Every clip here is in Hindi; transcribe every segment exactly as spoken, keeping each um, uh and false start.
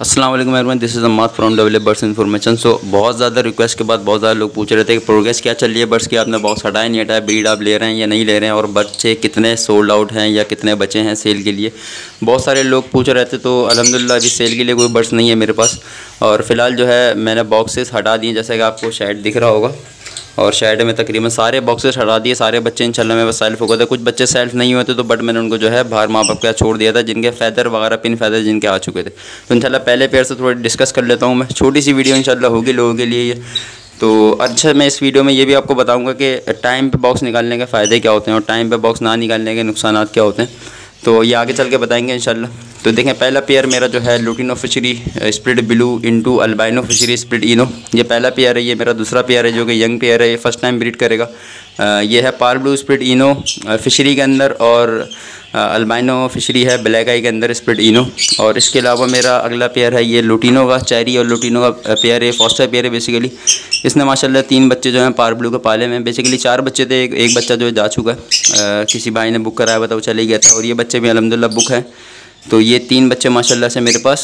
अस्सलाम वालेकुम everyone, this is Ammad from W birds information. So बहुत ज़्यादा रिक्वेस्ट के बाद बहुत ज़्यादा लोग पूछ रहे थे कि प्रोग्रेस क्या चल रही है बर्ड्स की, आपने बॉक्स हटाया नहीं हटाया, ब्रीड आप ले रहे हैं या नहीं ले रहे हैं, और बच्चे कितने सोल्ड आउट हैं या कितने बचे हैं सेल के लिए। बहुत सारे लोग पूछ रहे थे। तो अल्हम्दुलिल्लाह अभी सेल के लिए कोई बर्ड्स नहीं है मेरे पास, और फ़िलहाल जो है मैंने बॉक्सेस हटा दिए, जैसे कि आपको शायद दिख रहा होगा। और शेड में तकरीबन सारे बॉक्सेस हटा दिए, सारे बच्चे इंशाल्लाह में बस सेल्फ हो गए थे। कुछ बच्चे सेल्फ नहीं हुए थे तो बट मैंने उनको जो है बाहर माँ बाप के छोड़ दिया था, जिनके फैदर वगैरह पिन फैदर जिनके आ चुके थे। तो इंशाल्लाह पहले पेयर से थोड़ा डिस्कस कर लेता हूँ मैं, छोटी सी वीडियो इंशाल्लाह होगी लोगों के लिए ये। तो अच्छा, मैं इस वीडियो में ये भी आपको बताऊँगा कि टाइम पर बॉक्स निकालने के फ़ायदे क्या होते हैं और टाइम पर बॉक्स ना निकालने के नुकसान क्या होते हैं, तो ये आगे चल के बताएंगे इंशाल्लाह। तो देखें, पहला पेयर मेरा जो है lutino fischeri split blue into albino fischeri split ino, ये पहला पेयर है। ये मेरा दूसरा पेयर है जो कि यंग पेयर है, ये फर्स्ट टाइम ब्रीड करेगा। ये है parblue split ino fischeri के अंदर, और अल्बाइनो फिशरी है ब्लैक आई के अंदर स्प्लिट इनो। और इसके अलावा मेरा अगला पेयर है ये लुटिनो का चेरी और लुटिनो का पेयर है, फॉस्टर पेयर है बेसिकली। इसने माशाल्लाह तीन बच्चे जो हैं पार ब्लू के पाले में, बेसिकली चार बच्चे थे, एक, एक बच्चा जो है जा चुका है, किसी भाई ने बुक कराया हुआ था, वो चले गया था, और ये बच्चे भी अल्हम्दुलिल्लाह बुक हैं। तो ये तीन बच्चे माशाल्लाह से मेरे पास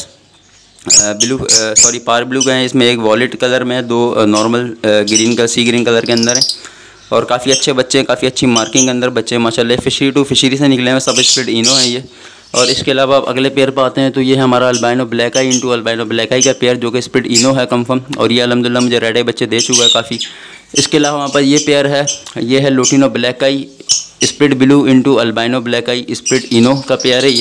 ब्लू सॉरी पार ब्लू के हैं। इसमें एक वॉलेट कलर में, दो नॉर्मल ग्रीन का सी ग्रीन कलर के अंदर हैं, और काफ़ी अच्छे बच्चे हैं, काफ़ी अच्छी मार्किंग के अंदर बच्चे हैं माशाल्लाह। फिशरी टू फिशरी से निकले हैं, सब स्प्लिट इनो है ये। और इसके अलावा आप अगले पेयर पर आते हैं तो ये है हमारा albino black eye into albino black eye का पेयर, जो कि स्प्लिट इनो है कंफर्म, और ये अल्हम्दुलिल्लाह मुझे रेड आई बच्चे दे चुका है काफ़ी। इसके अलावा हमारे पास ये पेयर है, ये है lutino black eye split blue into albino black eye split ino का पेयर है ये।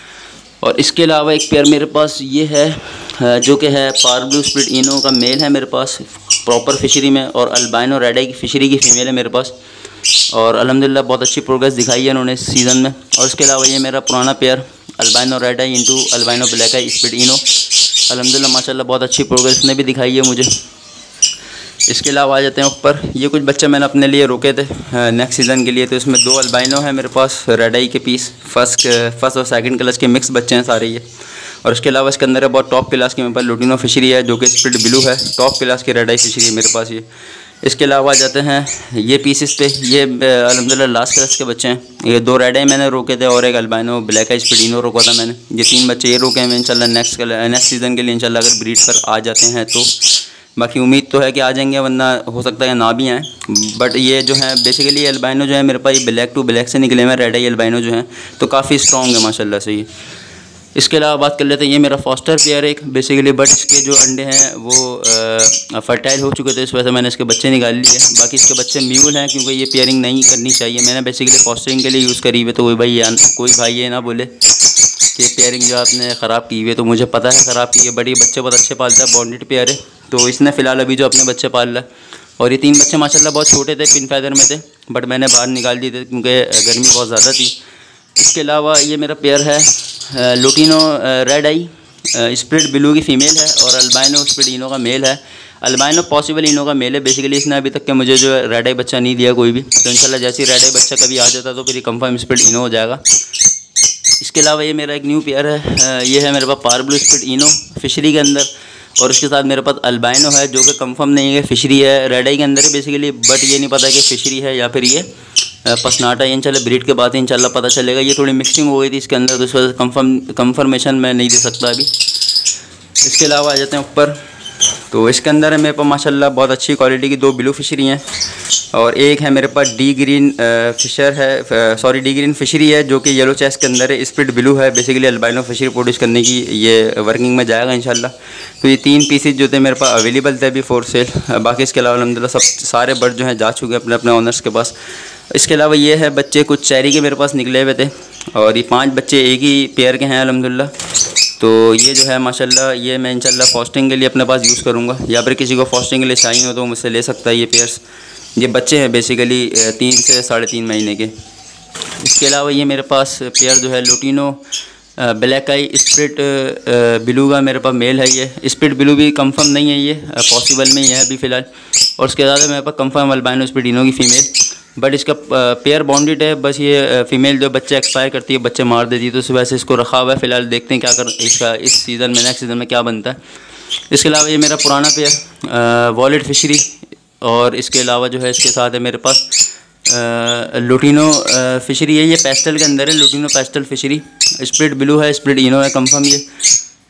और इसके अलावा एक पेयर मेरे पास ये है जो कि है पार ब्लू स्प्लिट इनो का मेल है मेरे पास प्रॉपर फिशरी में, और अल्बाइनो रेड आई की फिशरी की फ़ीमेल है मेरे पास, और अल्हम्दुलिल्लाह बहुत अच्छी प्रोग्रेस दिखाई है उन्होंने इस सीज़न में। और इसके अलावा ये मेरा पुराना pair albino red eye into albino black eye split ino, अल्हम्दुलिल्लाह माशाल्लाह बहुत अच्छी प्रोग्रेस ने भी दिखाई है मुझे। इसके अलावा आ जाते हैं ऊपर, ये कुछ बच्चे मैंने अपने लिए रोके थे नेक्स्ट सीज़न के लिए। तो इसमें दो अल्बाइनो है मेरे पास रेड आई के पीस, फर्स्ट फर्स्ट और सेकंड क्लास के मिक्स बच्चे हैं सारे ये। और इसके अलावा इसके अंदर है बहुत टॉप क्लास की मेरे पास लुटिनो फिशरी है, जो कि स्प्लिट ब्लू है, टॉप क्लास की रेड आई फिशरी है मेरे पास ये। इसके अलावा आ जाते हैं ये पीसेस पे, ये अल्हम्दुलिल्लाह लास्ट क्लास के बच्चे हैं। ये दो रेड आई मैंने रोके थे और एक albino black eye split ino रोका था मैंने। ये तीन बच्चे ये रोके हैं इंशाल्लाह नेक्स्ट नेक्स्ट सीज़न के लिए इंशाल्लाह, अगर ब्रीड पर आ जाते हैं तो। बाकी उम्मीद तो है कि आ जाएंगे, वरना हो सकता है ना भी आएँ। बट ये जो है बेसिकली अल्बाइनो जो है मेरे पास ये ब्लैक टू ब्लैक से निकले हुए रेड आई अल्बाइनो जो हैं, तो काफ़ी स्ट्रॉन्ग है माशाल्लाह से ये। इसके अलावा बात कर लेते हैं, ये मेरा फॉस्टर पेयर एक बेसिकली, बट इसके जो अंडे हैं वो फर्टाइल हो चुके थे, इस वजह से मैंने इसके बच्चे निकाल लिए। बाकी इसके बच्चे म्यूल हैं, क्योंकि ये पेयरिंग नहीं करनी चाहिए, मैंने बेसिकली फॉस्टरिंग के लिए यूज़ करी हुई है। तो कोई भाई कोई भाई ये ना बोले कि पेयरिंग जो आपने ख़राब की हुई है, तो मुझे पता है ख़राब की है, बट ये बच्चे बहुत अच्छे पालता है, बॉन्डेड पेयर है। तो इसने फ़िलहाल अभी जो अपने बच्चे पाल रहा है, और ये तीन बच्चे माशाल्लाह बहुत छोटे थे, पिन फैदर में थे, बट मैंने बाहर निकाल दिए थे क्योंकि गर्मी बहुत ज़्यादा थी। इसके अलावा ये मेरा पेयर है lutino red eye split blue की फ़ीमेल है, और अल्बाइनो स्प्लिट इनो का मेल है। अल्बाइनो पॉसिबल इनो का मेल है बेसिकली। इसने अभी तक के मुझे जो रेड आई बच्चा नहीं दिया कोई भी, तो इंशाल्लाह जैसे ही रेड आई बच्चा कभी आ जाता तो फिर कंफर्म स्प्लिट इनो हो जाएगा। इसके अलावा ये मेरा एक न्यू पेयर है, ये है मेरे पास parblue split ino fischeri के अंदर, और इसके साथ मेरे पास अल्बाइनो है जो कि कंफर्म नहीं है फिशरी है, रेड आई के अंदर है बेसिकली, बट ये नहीं पता कि फिशरी है या फिर ये पसनाटा है। इंशाल्लाह ब्रीड के बाद इंशाल्लाह पता चलेगा। ये थोड़ी मिक्सिंग हो गई थी इसके अंदर, तो इस वजह से कंफर्म कंफर्मेशन मैं नहीं दे सकता अभी। इसके अलावा आ जाते हैं ऊपर, तो इसके अंदर है मेरे पास माशाल्लाह बहुत अच्छी क्वालिटी की दो ब्लू फिशरी हैं, और एक है मेरे पास डी ग्रीन फिशर है, सॉरी डी ग्रीन फिशरी है, जो कि येलो चेस्ट के अंदर है, स्प्लिट ब्लू है। बेसिकली अल्बाइनो फिशरी प्रोड्यूस करने की ये वर्किंग में जाएगा इंशाल्लाह। तो ये तीन पीसेज जो थे मेरे पास अवेलेबल थे अभी फॉर सेल। बाकी इसके अलावा अल्हम्दुलिल्लाह सब सारे बर्ड जो हैं जा चुके हैं अपने अपने ऑनर्स के पास। इसके अलावा ये है बच्चे कुछ चेरी के मेरे पास निकले हुए थे, और ये पाँच बच्चे एक ही पेयर के हैं अल्हम्दुलिल्लाह। तो ये जो है माशाल्लाह, ये मैं इंशाल्लाह फॉस्टिंग के लिए अपने पास यूज़ करूँगा, या फिर किसी को फॉस्टिंग के लिए चाहिए हो तो मुझसे ले सकता है ये पेयर्स। ये बच्चे हैं बेसिकली तीन से साढ़े तीन महीने के। इसके अलावा ये मेरे पास पेयर जो है lutino black eye split blue का मेरे पास मेल है। ये स्प्लिट ब्लू भी कंफर्म नहीं है, ये पॉसिबल में ही है अभी फ़िलहाल। और उसके ज़्यादा मेरे पास कंफर्म अल्बाइनो स्प्लिट इनो की फ़ीमेल, बट इसका पेयर बॉन्डेड है। बस ये फ़ीमेल जो बच्चे एक्सपायर करती है, बच्चे मार देती है, तो उस वजह से इसको रखा हुआ है फ़िलहाल। देखते हैं क्या कर इसका इस सीज़न में नेक्स्ट सीज़न में क्या बनता है। इसके अलावा ये मेरा पुराना पेयर वॉलेट फिशरी, और इसके अलावा जो है इसके साथ है मेरे पास लुटिनो फिशरी है, ये पेस्टल के अंदर है, lutino pastel fischeri, split blue है, स्प्लिट इनो है कंफर्म ये।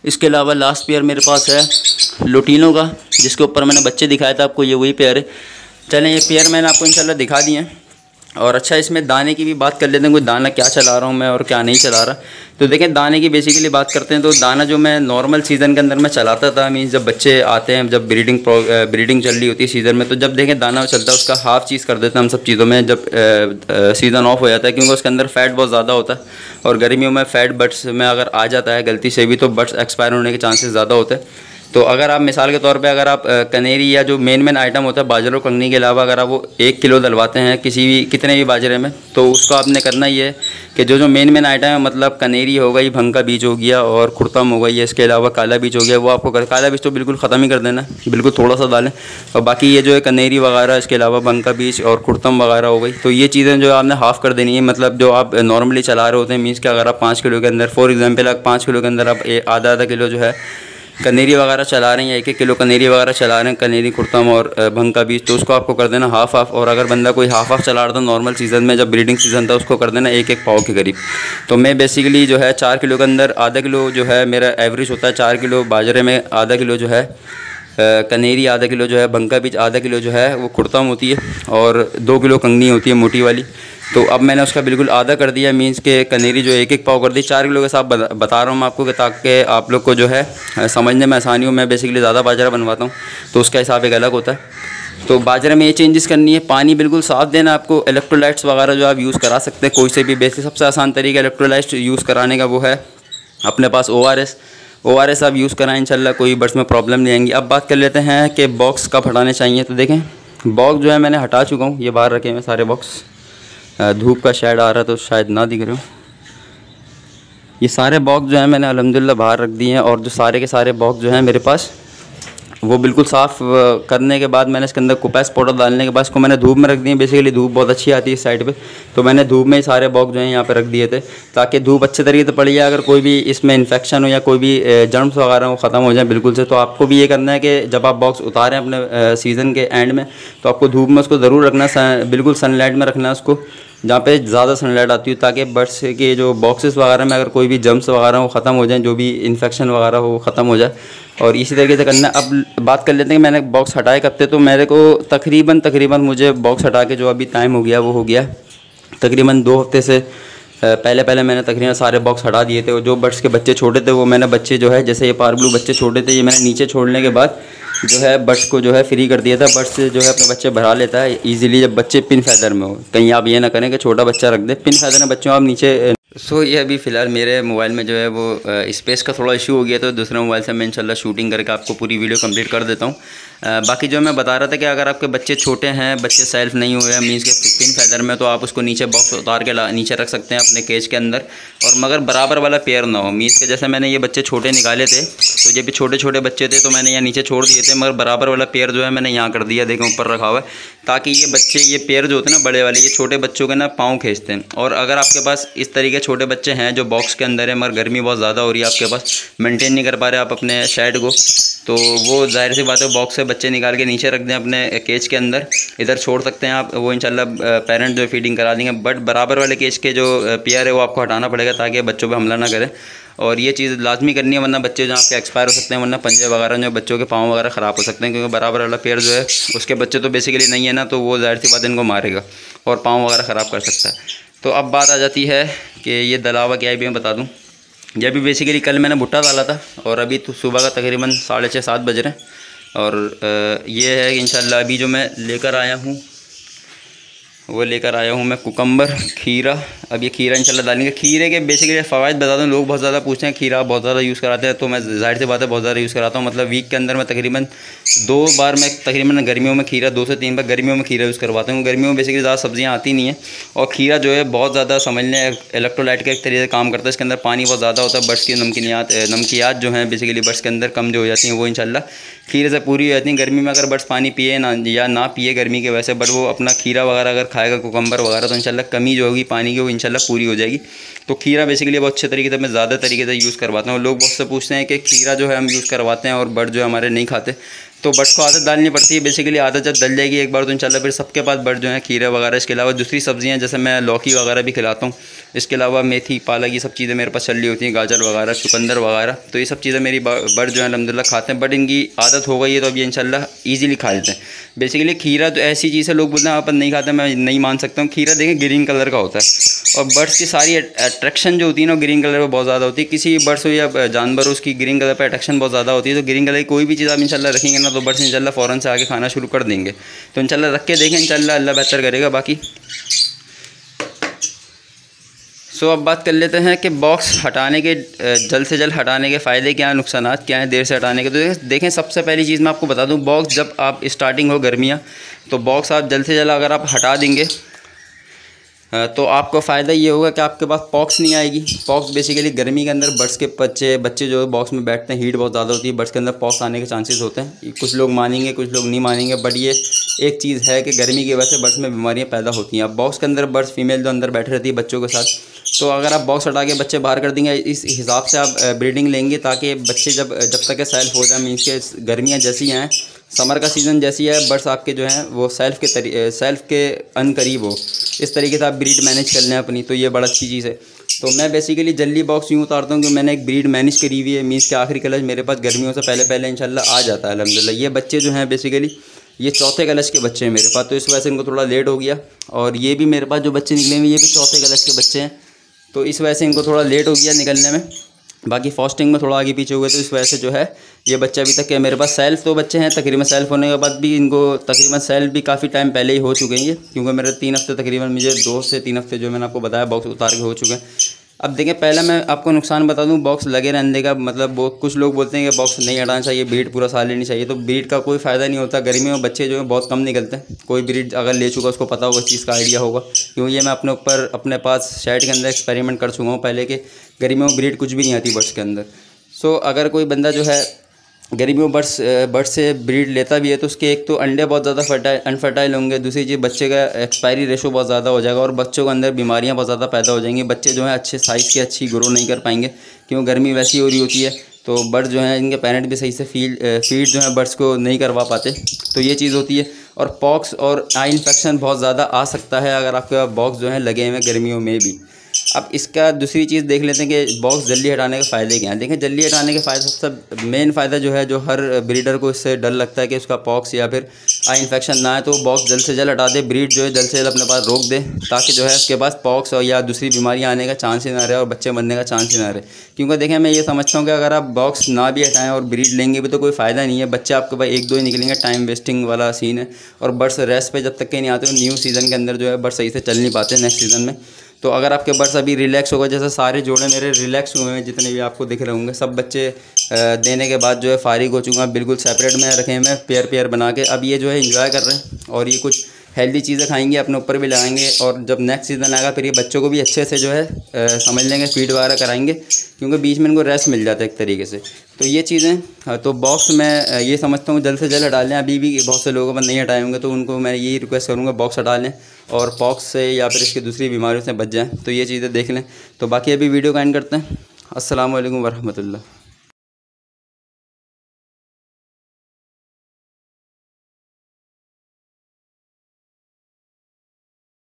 इसके अलावा लास्ट पेयर मेरे पास है लोटिनो का, जिसके ऊपर मैंने बच्चे दिखाया था आपको, ये वही पेयर है। चलें ये पेयर मैंने आपको इंशाल्लाह दिखा दिए हैं। और अच्छा इसमें दाने की भी बात कर लेते हैं, कोई दाना क्या चला रहा हूँ मैं और क्या नहीं चला रहा। तो देखें दाने की बेसिकली बात करते हैं तो दाना जो मैं नॉर्मल सीज़न के अंदर मैं चलाता था, मीन्स जब बच्चे आते हैं, जब ब्रीडिंग ब्रीडिंग चल रही होती है सीज़न में, तो जब देखें दाना चलता है उसका हाफ़ चीज़ कर देते हैं हम सब चीज़ों में जब सीज़न ऑफ हो जाता है, क्योंकि उसके अंदर फ़ैट बहुत ज़्यादा होता है और गर्मियों में फ़ैट बर्ड्स में अगर आ जाता है गलती से भी तो बर्ड्स एक्सपायर होने के चांसेस ज़्यादा होते हैं। तो अगर आप मिसाल के तौर पे अगर आप कनेरी या जो मेन मेन आइटम होता है बाजरे और कंगनी के अलावा अगर आप वो एक किलो डलवाते हैं किसी भी कितने भी बाजरे में, तो उसको आपने करना ये है कि जो जो मेन मेन आइटम है, मतलब कनेरी हो गई, भंग का बीज हो गया और खुर्तम हो गई है, इसके अलावा काला बीज हो गया, वो आपको कर, काला बीज तो बिल्कुल ख़त्म ही कर देना, बिल्कुल थोड़ा सा डालें। और बाकी ये जो है कनेरी वगैरह, इसके अलावा भंग का बीज और खुर्तम वगैरह हो गई, तो ये चीज़ें जो आपने हाफ़ कर देनी है। मतलब जो आप नॉर्मली चला रहे होते हैं, मीन्स कि अगर आप पाँच किलो के अंदर फॉर एग्जाम्पल आप पाँच किलो के अंदर आप आधा आधा किलो जो है कनेरी वगैरह चला रहे हैं या एक एक किलो कनेरी वगैरह चला रहे हैं, कनेरी खुर्तम और भंग का बीज, तो उसको आपको कर देना हाफ़ हाफ़। और अगर बंदा कोई हाफ़ हाफ़ चला रहा था नॉर्मल सीज़न में जब ब्रीडिंग सीज़न था, उसको कर देना एक एक पाव के करीब। तो मैं बेसिकली जो है चार किलो के अंदर आधा किलो जो है मेरा एवरेज होता है, चार किलो बाजरे में आधा किलो जो है कनेरी, आधा किलो जो है भंग का बीज, आधा किलो जो है वो खुर्तम होती है और दो किलो कंगनी होती है मोटी वाली। तो अब मैंने उसका बिल्कुल आधा कर दिया, मीन्स के कनेरी जो एक एक पाव कर दी। चार किलो के साथ बता रहा हूँ मैं आपको कि ताकि आप लोग को जो है समझने में आसानी हो। मैं बेसिकली ज़्यादा बाजरा बनवाता हूँ तो उसका हिसाब एक अलग होता है। तो बाजरे में ये चेंजेस करनी है, पानी बिल्कुल साफ़ देना आपको। इलेक्ट्रोलाइट्स वगैरह जो आप यूज़ करा सकते हैं कोई से भी, बेसिक सबसे आसान तरीका इलेक्ट्रोलाइट्स यूज़ कराने का वो है अपने पास O R S. O R S आप यूज़ कराएं, इंशाल्लाह कोई बर्ड्स में प्रॉब्लम नहीं आएंगी। अब बात कर लेते हैं कि बॉक्स कब हटाने चाहिए। तो देखें बॉक्स जो है मैंने हटा चुका हूँ, ये बाहर रखे हुए सारे बॉक्स। धूप का शेड आ रहा है तो शायद ना दिख रहे हो। ये सारे बॉक्स जो है मैंने अल्हम्दुलिल्लाह बाहर रख दिए हैं और जो सारे के सारे बॉक्स जो हैं मेरे पास वो बिल्कुल साफ़ करने के बाद मैंने इसके अंदर कुपैस पाउडर डालने के बाद इसको मैंने धूप में रख दिए। बेसिकली धूप बहुत अच्छी आती है इस साइड पे, तो मैंने धूप में ही सारे बॉक्स जो हैं यहाँ पे रख दिए थे ताकि धूप अच्छे तरीके से पड़ जाए। अगर कोई भी इसमें इन्फेक्शन हो या कोई भी जर्म्स वगैरह वो ख़त्म हो जाए बिल्कुल से। तो आपको भी ये करना है कि जब आप बॉक्स उतारें अपने सीज़न के एंड में तो आपको धूप में उसको ज़रूर रखना, बिल्कुल सनलाइट में रखना है उसको, जहाँ पे ज़्यादा सनलाइट आती हो, ताकि बर्ड्स के जो बॉक्सेस वगैरह में अगर कोई भी जम्स वगैरह वो ख़त्म हो जाए, जो भी इन्फेक्शन वगैरह हो वो ख़त्म हो जाए। और इसी तरीके से करना। अब बात कर लेते हैं कि मैंने बॉक्स हटाए कब थे। तो मेरे को तकरीबन तकरीबन मुझे बॉक्स हटा के जो अभी टाइम हो गया वो हो गया तकरीबन दो हफ्ते से पहले पहले मैंने तकरीबन सारे बॉक्स हटा दिए थे। और जो बर्ड्स के बच्चे छोटे थे वो मैंने बच्चे जो है जैसे ये पार ब्लू बच्चे छोटे थे, ये मैंने नीचे छोड़ने के बाद जो है बर्ड्स को जो है फ्री कर दिया था। बर्ड्स जो है अपने बच्चे भरा लेता है इजीली जब बच्चे पिन फैदर में हो। कहीं आप ये ना करें कि छोटा बच्चा रख दे पिन फैदर में बच्चों आप नीचे। सो so, ये अभी फ़िलहाल मेरे मोबाइल में जो है वो स्पेस का थोड़ा इशू हो गया, तो दूसरे मोबाइल से मैं इंशाल्लाह शूटिंग करके आपको पूरी वीडियो कंप्लीट कर देता हूँ। बाकी जो मैं बता रहा था कि अगर आपके बच्चे छोटे हैं, बच्चे सेल्फ नहीं हुए हैं मीन्स के पिन फैदर में, तो आप उसको नीचे बॉक्स उतार के नीचे रख सकते हैं अपने केज के अंदर। और मगर बराबर वाला पेयर ना हो, मीन्स के जैसे मैंने ये बच्चे छोटे निकाले थे तो ये भी छोटे छोटे बच्चे थे तो मैंने यहाँ नीचे छोड़ दिए थे, मगर बराबर वाला पेयर जो है मैंने यहाँ कर दिया, देखें ऊपर रखा हुआ है, ताकि ये बच्चे ये पेयर जो होते हैं ना बड़े वाले, ये छोटे बच्चों के ना पाँव खींचते हैं। और अगर आपके पास इस तरीके छोटे बच्चे हैं जो बॉक्स के अंदर है मगर गर्मी बहुत ज़्यादा हो रही है, आपके पास मेंटेन नहीं कर पा रहे आप अपने शेड को, तो वो जाहिर सी बात है बॉक्स से बच्चे निकाल के नीचे रख दें अपने केज के अंदर, इधर छोड़ सकते हैं आप, वो इंशाल्लाह पेरेंट जो फीडिंग करा देंगे। बट बराबर वाले केज के जो पेयर है वो आपको हटाना पड़ेगा ताकि बच्चों पे हमला ना करें। और ये चीज़ लाजमी करनी है वरना बच्चे जहाँ पे एक्सपायर हो सकते हैं, वरना पंजे वगैरह जो बच्चों के पाँव वगैरह ख़राब हो सकते हैं, क्योंकि बराबर वाला पेयर जो है उसके बच्चे तो बेसिकली नहीं है ना, तो वो जाहिर सी बात इनको मारेगा और पाँव वगैरह ख़राब कर सकता है। तो अब बात आ जाती है कि ये दलावा क्या है भी मैं बता दूँ। ये भी बेसिकली कल मैंने भुट्टा डाला था और अभी तो सुबह का तकरीबन साढ़े छः सात बज रहे हैं। और ये है कि इंशाल्लाह अभी जो मैं लेकर आया हूँ वो लेकर आया हूँ मैं कुकम्बर, खीरा। अब ये खीरा इंशाल्लाह डालेंगे। खीरे के बेसिकली फ़वाइद बता दूँ, लोग बहुत ज़्यादा पूछते हैं खीरा बहुत ज़्यादा यूज़ कराते हैं, तो मैं जाहिर सी बात है बहुत ज़्यादा यूज़ कराता हूँ। मतलब वीक के अंदर मैं तकरीबन दो बार मैं तकरीबन गर्मियों में खीरा दो से तीन बार गर्मियों में खीरा यूज़ करवाता हूँ। गर्मियों में बेसिकली ज़्यादा सब्जियाँ आती नहीं हैं और खीरा जो है बहुत ज़्यादा समझ लें इलेक्ट्रोलाइट के एक तरीके से काम करता है। इसके अंदर पानी बहुत ज़्यादा होता है, बर्ड्स की नमकीनियात नमकियात जो हैं बेसिकली बर्ड्स के अंदर कम जो हो जाती हैं वो इंशाल्लाह खीरे से पूरी हो जाती हैं। गर्मी में अगर बर्ड्स पानी पिए ना या ना पिए गर्मी के वजह से, बट वो अपना खीरा वगैरह अगर खाएगा कुकम्बर वगैरह तो इंशाल्लाह कमी जो होगी पानी की वो इंशाल्लाह पूरी हो जाएगी। तो खीरा बेसिकली बहुत अच्छे तरीके से मैं ज़्यादा तरीके से यूज़ करवाता हूँ। लोग बहुत से पूछते हैं कि खीरा जो है हम यूज़ करवाते हैं और बर्ड जो है हमारे नहीं खाते, तो बर्ड्स को आदत डालनी पड़ती है। बेसिकली आदत जब डल जाएगी एक बार तो इंशाल्लाह फिर सबके पास बर्ड जो है खीरे वगैरह, इसके अलावा दूसरी सब्जियां जैसे मैं लौकी वगैरह भी खिलाता हूँ। इसके अलावा मेथी, पालक, ये सब चीज़ें मेरे पास चल रही होती हैं, गाजर वगैरह, चुकंदर वगैरह। तो ये सब चीज़ें मेरी बर्ड जो है अल्हम्दुलिल्लाह खाते हैं, बट इनकी आदत हो गई है तो अब ये इंशाल्लाह ईज़िली खा लेते हैं। बेसिकली खीरा तो ऐसी चीज़ है, लोग बोलते हैं आप नहीं खाते, मैं नहीं मान सकता हूँ। खीरा देखें ग्रीन कलर का होता है और बर्ड्स की सारी अट्रैक्शन जो होती है ना ग्रीन कलर पर बहुत ज़्यादा होती है। किसी बर्ड्स हो या जानवर हो उसकी ग्रीन कलर पर अट्रैक्शन बहुत ज़्यादा होती है। तो ग्रीन कलर की कोई भी चीज़ आप इंशाल्लाह रखेंगे ना तो बर्ड्स इंशाल्लाह फ़ौरन से आके खाना शुरू कर देंगे। तो इंशाल्लाह रख के देखें, इंशाल्लाह अल्लाह बेहतर करेगा। बाकी सो अब बात कर लेते हैं कि बॉक्स हटाने के जल्द से जल्द हटाने के फ़ायदे क्या हैं, नुकसान क्या हैं देर से हटाने के। तो देखें, सबसे पहली चीज़ मैं आपको बता दूं, बॉक्स जब आप स्टार्टिंग हो गर्मियाँ तो बॉक्स आप जल्द से जल्द अगर आप हटा देंगे तो आपको फ़ायदा ये होगा कि आपके पास पॉक्स नहीं आएगी। पॉक्स बेसिकली गर्मी के अंदर बर्ड्स के बच्चे बच्चे जो बॉक्स में बैठते हैं, हीट बहुत ज़्यादा होती है, बर्ड्स के अंदर पॉक्स आने के चांसेस होते हैं। कुछ लोग मानेंगे, कुछ लोग नहीं मानेंगे, बट ये एक चीज़ है कि गर्मी की वजह से बर्ड्स में बीमारियां पैदा होती हैं। अब बॉक्स के अंदर बर्ड्स फीमेल जो अंदर बैठे रहती है बच्चों के साथ, तो अगर आप बॉक्स हटा के बच्चे बाहर कर देंगे, इस हिसाब से आप ब्रीडिंग लेंगे ताकि बच्चे जब जब तक सेल्फ हो जाए, मीन्स के गर्मियाँ जैसी हैं, समर का सीज़न जैसी है, बर्ड्स आपके जो हैं वो सेल्फ के तरी सेल्फ के अनकरीब हो, इस तरीके से आप ब्रीड मैनेज कर लें अपनी, तो ये बड़ा अच्छी चीज़ है। तो मैं बेसिकली जल्दी बॉक्स यूँ उतारता हूँ कि मैंने एक ब्रीड मैनेज करी हुई है, मीन्स के आखिरी कलश मेरे पास गर्मियों से पहले पहले इंशाल्लाह आ जाता है अल्हम्दुलिल्लाह। ये बच्चे जो हैं बेसिकली ये चौथे कलश के बच्चे हैं मेरे पास, तो इस वजह से इनको थोड़ा लेट हो गया। और ये भी मेरे पास जो बच्चे निकले हुए ये भी चौथे कलश के बच्चे हैं, तो इस वजह से इनको थोड़ा लेट हो गया निकलने में। बाकी फास्टिंग में थोड़ा आगे पीछे हुए तो इस वजह से जो है ये बच्चे अभी तक है मेरे पास। सेल्फ तो बच्चे हैं तकरीबन, सेल्फ होने के बाद भी इनको तकरीबन सेल्फ भी काफ़ी टाइम पहले ही हो चुके हैं ये, क्योंकि मेरे तीन हफ्ते तकरीबन, मुझे दो से तीन हफ्ते जो मैंने आपको बताया बॉक्स उतार के हो चुके हैं। अब देखें, पहले मैं आपको नुकसान बता दूं, बॉक्स लगे रहने का मतलब वो कुछ लोग बोलते हैं कि बॉक्स नहीं हटाना चाहिए, ब्रीड पूरा साल लेनी चाहिए। तो ब्रीड का कोई फ़ायदा नहीं होता। गर्मियों में बच्चे जो है बहुत कम निकलते हैं। कोई ब्रीड अगर ले चुका उसको पता होगा, इस चीज़ का आइडिया होगा, क्योंकि ये मैं अपने ऊपर अपने पास शेड के अंदर एक्सपेरिमेंट कर चुका हूँ पहले के। गर्मियों में ब्रीड कुछ भी नहीं आती बर्ड्स के अंदर। सो अगर कोई बंदा जो है गर्मियों बर्ड्स बर्ड्स से ब्रीड लेता भी है तो उसके एक तो अंडे बहुत ज़्यादा फर्टाइल अनफर्टाइल होंगे, दूसरी चीज़ बच्चे का एक्सपायरी रेशो बहुत ज़्यादा हो जाएगा और बच्चों के अंदर बीमारियां बहुत ज़्यादा पैदा हो जाएंगी। बच्चे जो हैं अच्छे साइज़ के अच्छी ग्रो नहीं कर पाएंगे, क्योंकि गर्मी वैसी हो रही होती है। तो बर्ड जो हैं इनके पेरेंट भी सही से फील फीड जो है बर्ड्स को नहीं करवा पाते, तो ये चीज़ होती है। और पॉक्स और आई इन्फेक्शन बहुत ज़्यादा आ सकता है अगर आपके बॉक्स जो हैं लगे हुए गर्मियों में भी। अब इसका दूसरी चीज़ देख लेते हैं कि बॉक्स जल्दी हटाने के फ़ायदे क्या हैं। देखें, जल्दी हटाने के फ़ायदे सबसे मेन फ़ायदा जो है, जो हर ब्रीडर को इससे डर लगता है कि उसका पॉक्स या फिर आई इन्फेक्शन ना है, तो बॉक्स जल्द से जल्द हटा दे, ब्रीड जो है जल्द से जल्द अपने पास रोक दे, ताकि जो है उसके पास पॉक्स और या दूसरी बीमारियाँ आने का चांस ही ना रहे और बच्चे बनने का चांस ही ना रहे। क्योंकि देखें, मैं ये समझता हूँ कि अगर आप बॉक्स ना भी हटाएँ और ब्रीड लेंगे भी तो कोई फ़ायदा नहीं है। बच्चे आपके पास एक दो ही निकलेंगे, टाइम वेस्टिंग वाला सीन है। और बर्ड्स रेस्ट पे जब तक के नहीं आते, न्यू सीज़न के अंदर जो है बर्ड्स सही से चल नहीं पाते नेक्स्ट सीज़न में। तो अगर आपके बर्ड्स अभी रिलैक्स होगा, जैसे सारे जोड़े मेरे रिलैक्स हुए हैं, जितने भी आपको दिख रहे होंगे, सब बच्चे देने के बाद जो है फारिग हो चुका है, बिल्कुल सेपरेट में रखे हैं पेयर पेयर बना के। अब ये जो है एंजॉय कर रहे हैं और ये कुछ हेल्दी चीज़ें खाएंगे, अपने ऊपर भी लगाएंगे, और जब नेक्स्ट सीज़न आएगा फिर ये बच्चों को भी अच्छे से जो है आ, समझ लेंगे, फीड वगैरह कराएंगे, क्योंकि बीच में इनको रेस्ट मिल जाता है एक तरीके से। तो ये चीज़ें, तो बॉक्स मैं ये समझता हूँ जल्द से जल्द हटा लें। अभी भी बहुत से लोगों पर नहीं हटाए होंगे, तो उनको मैं यही रिक्वेस्ट करूँगा बॉक्स हटा लें और पॉक्स से या फिर इसकी दूसरी बीमारियों से बच जाएँ। तो ये चीज़ें देख लें। तो बाकी अभी वीडियो का एंड करते हैं। अस्सलाम वालेकुम वरहमतुल्लाह।